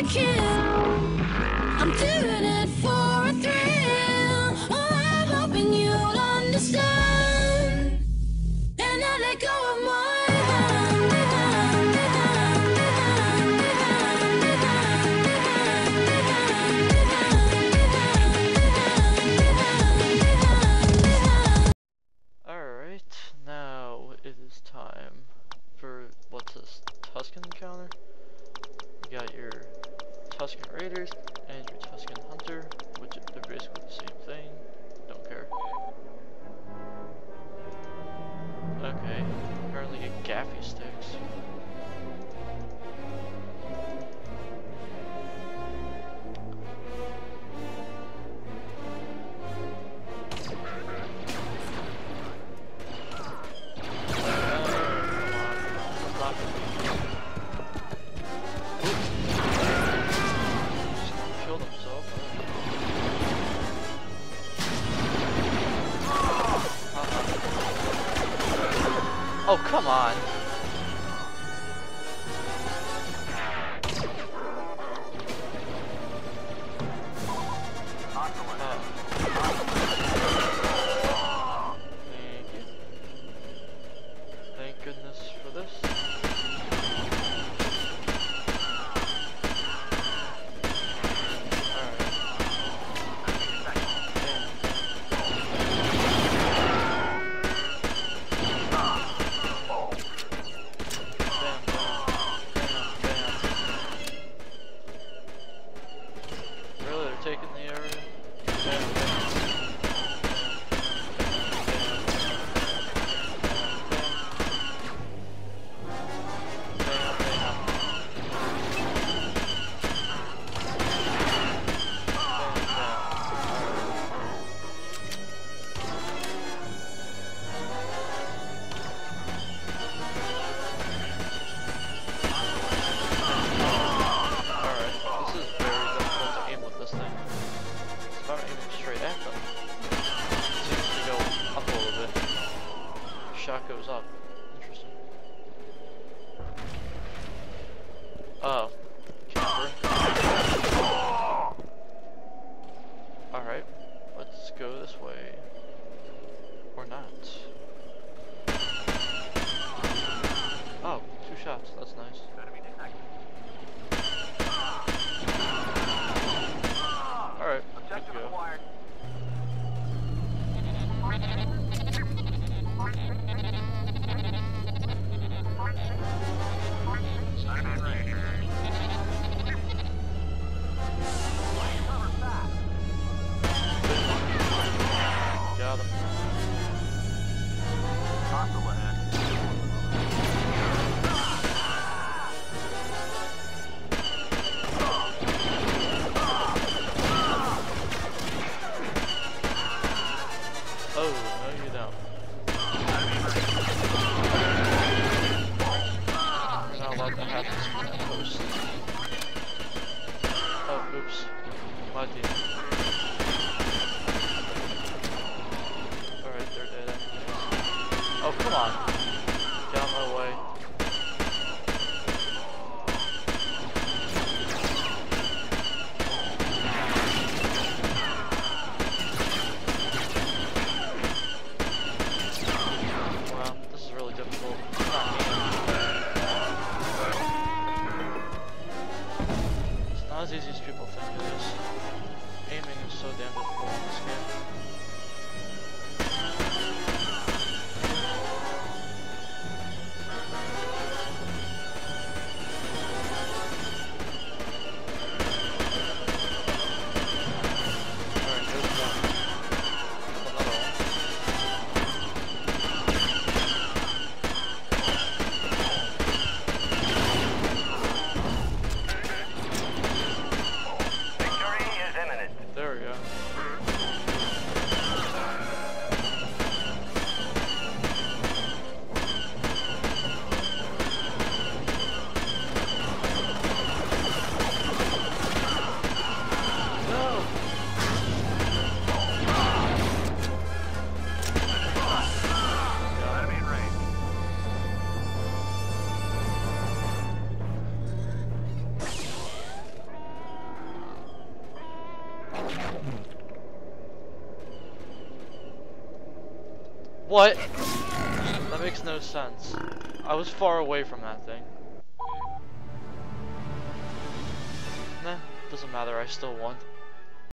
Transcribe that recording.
a kill. I'm doing it for a thrill. Oh, I'm hoping you'll understand. And I let go of my Alright, now it is time for, what's this, Tusken encounter? You got your Tusken Raiders and your Tusken Hunter, which they're basically the same thing. Don't care. Okay, apparently get gaffy sticks. Oh, come on. Thank you. Thank goodness for this. Taking the area. Shot goes up. Interesting. Oh. Camper. Alright. Let's go this way. Or not. Oh, 2 shots. That's nice. Alright. Good to go. Got him. Oh, no you don't. You're not allowed to have this from that post. Oh, oops. My team. Alright, they're dead anyways. Oh, come on. Get out of my way. Wow, this is really difficult. It's not It's not as easy as people think it is. Aiming is so damn difficult in this game. There we go. What? That makes no sense. I was far away from that thing. Nah, doesn't matter, I still won.